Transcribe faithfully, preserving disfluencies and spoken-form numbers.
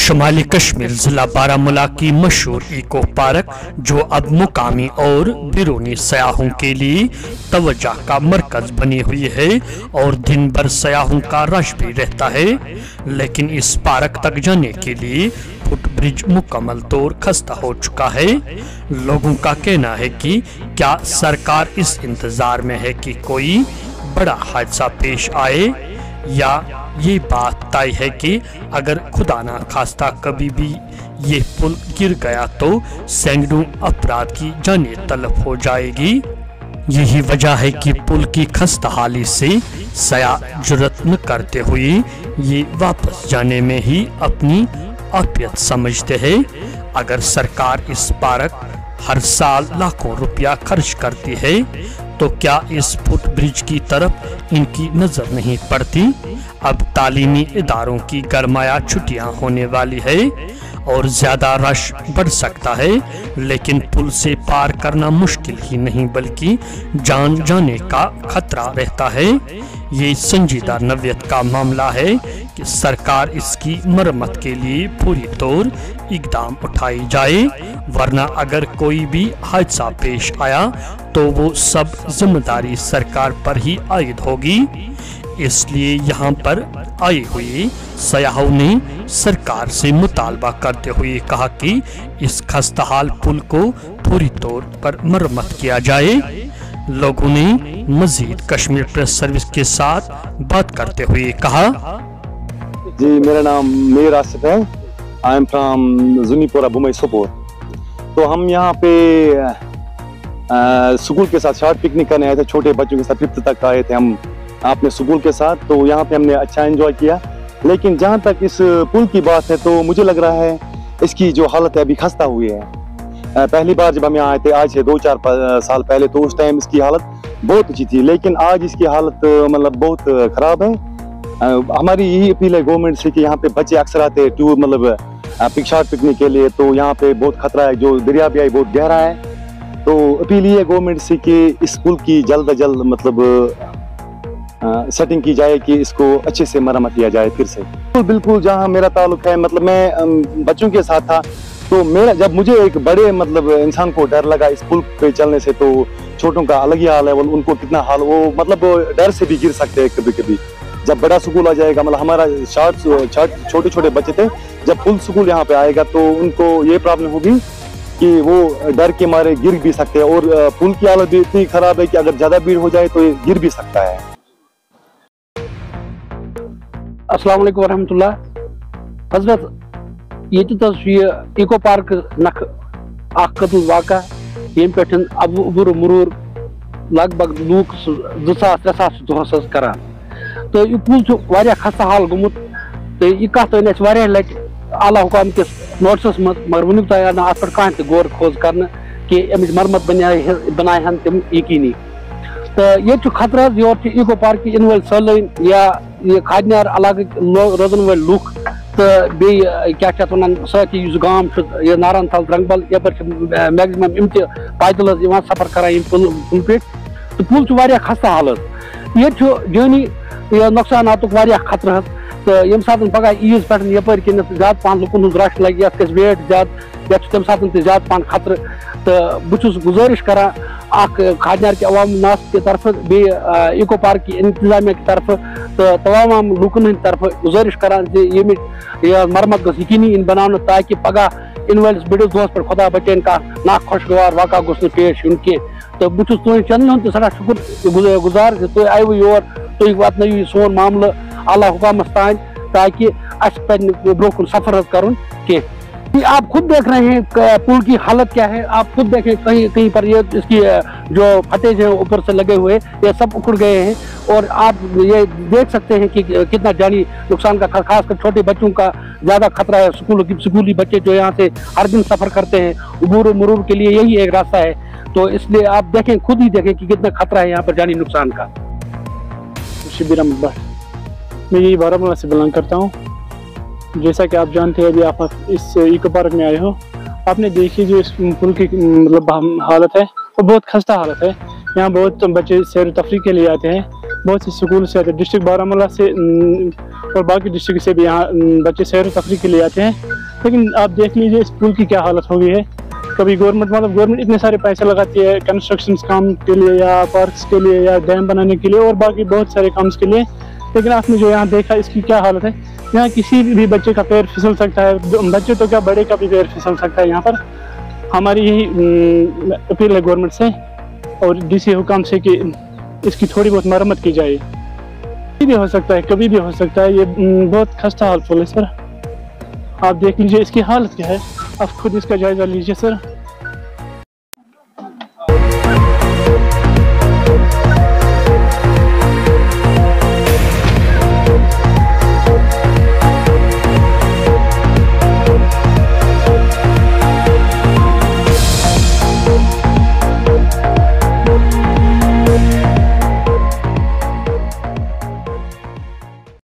शुमाली कश्मीर जिला बारामूला की मशहूर इको पार्क, जो अब मुकामी और बैरूनी सयाहों के लिए तवज्जो का मरकज बनी हुई है और दिन भर सयाहों का रश भी रहता है, लेकिन इस पार्क तक जाने के लिए फुट ब्रिज मुकम्मल तौर खस्ता हो चुका है। लोगों का कहना है कि क्या सरकार इस इंतजार में है कि कोई बड़ा हादसा पेश आए, या ये बात तय है कि अगर खुदा ना खास्ता कभी भी ये पुल गिर गया तो सैकड़ों अफराद की जानें तलब हो जाएगी। यही वजह है कि पुल की खस्ताहाली से सयाह जुर्रत न करते हुए ये वापस जाने में ही अपनी आफियत समझते हैं। अगर सरकार इस पार्क हर साल लाखों रुपया खर्च करती है तो क्या इस फुट ब्रिज की तरफ इनकी नजर नहीं पड़ती? अब तालीमी इदारों की गरमाया छुट्टियां होने वाली है और ज्यादा रश बढ़ सकता है, लेकिन पुल से पार करना मुश्किल ही नहीं बल्कि जान जाने का खतरा रहता है। ये संजीदा नव्यत का मामला है कि सरकार इसकी मरम्मत के लिए पूरी तौर इकदाम उठाई जाए, वरना अगर कोई भी हादसा पेश आया तो वो सब जिम्मेदारी सरकार पर ही आयद होगी। इसलिए यहाँ पर आए हुए सयाहों ने सरकार से मुतालबा करते हुए कहा कि इस खस्ताहाल पुल को पूरी तौर पर मरम्मत किया जाए। लोगों ने मजीद कश्मीर प्रेस सर्विस के साथ बात करते हुए कहा, जी मेरा नाम मीर आसिफ है, I am from Junipora Bumai Sopore. तो हम यहाँ पे स्कूल के साथ शॉर्ट पिकनिक करने आए थे, छोटे बच्चों के साथ फिफ्थ तक आए थे हम अपने स्कूल के साथ। तो यहाँ पे हमने अच्छा एंजॉय किया, लेकिन जहाँ तक इस पुल की बात है तो मुझे लग रहा है इसकी जो हालत है अभी खस्ता हुई है। पहली बार जब हम यहाँ आए थे आज से दो चार साल पहले, तो उस टाइम इसकी हालत बहुत अच्छी थी, लेकिन आज इसकी हालत मतलब बहुत ख़राब है। हमारी यही अपील है गवर्नमेंट से कि यहाँ पे बच्चे अक्सर आते हैं टूर मतलब पिक शॉर्ट पिकनिक के लिए, तो यहाँ पे बहुत खतरा है, जो दरिया भी आई बहुत गहरा है। तो अपील ये है गवर्नमेंट से कि इस पुल की जल्द अज जल्द मतलब सेटिंग की जाए कि इसको अच्छे से मरम्मत किया जाए फिर से। बिल्कुल बिल्कुल जहाँ मेरा ताल्लुक है, मतलब मैं बच्चों के साथ था, तो मेरा जब मुझे एक बड़े मतलब इंसान को डर लगा इस पुल पे चलने से, तो छोटों का अलग ही हाल है, वो उनको कितना हाल, वो मतलब डर से भी गिर सकते हैं कभी कभी। जब बड़ा स्कूल आ जाएगा, मतलब हमारा शॉर्ट छोटे छोटे बच्चे थे, जब फुल स्कूल यहाँ पे आएगा तो उनको ये प्रॉब्लम होगी कि वो डर के मारे गिर भी सकते हैं, और पुल की हालत भी इतनी खराब है कि अगर ज्यादा भीड़ हो जाए तो ये गिर भी सकता है। अस्सलाम वालेकुम वरहमतुल्लाह। हजरत ये इको पार्क नख कतल वाक़ा यम पे अबूर मुरूर लगभग लूक दो सास त्रे सास दोहस करान, तो यह पुल खस्ता हाल गुमुत। तो यह कत अन लट आला हुकाम किस नोटिस मज, मगर वुन तक ना अत पे कह गौर खोज कर कि अमिच मरम्मत बनाए तम यकीनी। तो ये खतरा योर इको पार्क इन वल सैलान या ये खादनार इलाके रोजन वल लूख, तो बे क्या वन साथी गांव ये नारायण थल रंगबल यपर मैक्सिमम इम पैदल सफर करान पुल पुल पे। तो पुल खस्ता हालत, ये जानी नुकसान खतरा। तो यम सात पगह ईज पे यपर किन ज्यादा पहन लुकन हूँ रश लगे, ये वेट ज्यादा तम सात ज्यादा पहन खतर। तो बहुत गुजारिश करा खादनार के अवाम नास की तरफ बे इको पार्क की इंतजामिया की तरफ, तो तमाम लूकन हंद तरफ गुजारिश करान ये मरम्मत गस यकीनी इन बनाने, ताकि पगह इन वलिस बड़िस दोस पे खुदा बचन का ना खुशगवार वाक़ा गोस पेश इन की। तो बहुत तुम चैनल हूँ सड़ा शुक्र गुजार तुम आयु योर, तुम वातन सोन मामल आला हुकामस तान, ताकि अस ब्रोह सफर कर। आप खुद देख रहे हैं पुल की हालत क्या है, आप खुद देखें कहीं कहीं पर ये इसकी जो फटेज है ऊपर से लगे हुए ये सब उखड़ गए हैं, और आप ये देख सकते हैं कि कितना जानी नुकसान का, खासकर छोटे बच्चों का ज़्यादा खतरा है। स्कूल स्कूली बच्चे जो यहाँ से हर दिन सफ़र करते हैं, उबूर मुरूर के लिए यही एक रास्ता है। तो इसलिए आप देखें, खुद ही देखें कि कितना खतरा है यहाँ पर जानी नुकसान का। शिबिर अहमद, मैं यही बारामूला से बिलोंग करता हूँ। जैसा कि आप जानते हैं, अभी आप इस इको पार्क में आए हो, आपने देखी जो इस पुल की मतलब हालत है वो बहुत खस्ता हालत है। यहाँ बहुत बच्चे सैर तफरीह के लिए आते हैं, बहुत से स्कूल से आते हैं, डिस्ट्रिक्ट बारामूला से और बाकी डिस्ट्रिक्ट से भी यहाँ बच्चे सैर व तफरी के लिए आते हैं। लेकिन आप देख लीजिए इस पुल की क्या हालत हो गई है। कभी गवर्नमेंट मतलब गवर्नमेंट इतने सारे पैसे लगाती है कंस्ट्रक्शन काम के लिए या पार्क्स के लिए या डैम बनाने के लिए और बाकी बहुत सारे काम्स के लिए, लेकिन आपने जो यहाँ देखा इसकी क्या हालत है। यहाँ किसी भी बच्चे का पैर फिसल सकता है, बच्चे तो क्या बड़े का भी पैर फिसल सकता है। यहाँ पर हमारी यही अपील है गवर्नमेंट से और डीसी हुकाम से कि इसकी थोड़ी बहुत मरम्मत की जाए। कभी भी हो सकता है, कभी भी हो सकता है, ये बहुत खस्ता हाल पुल है सर। आप देख लीजिए इसकी हालत क्या है, आप खुद इसका जायजा लीजिए सर।